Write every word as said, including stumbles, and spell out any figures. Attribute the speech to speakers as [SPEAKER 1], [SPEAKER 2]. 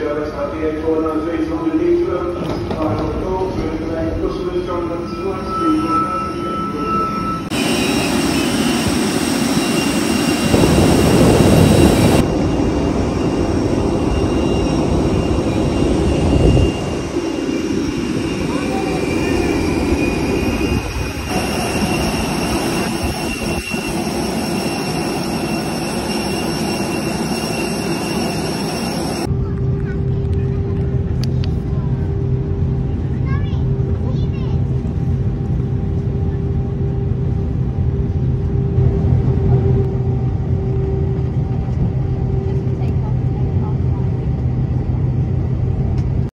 [SPEAKER 1] G I B organisation underneath them. I have thought with customers joining us tonight.